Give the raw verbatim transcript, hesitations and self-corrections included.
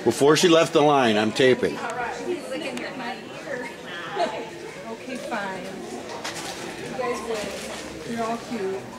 Before she left the line, I'm taping. Okay, fine. You guys win. You're all cute.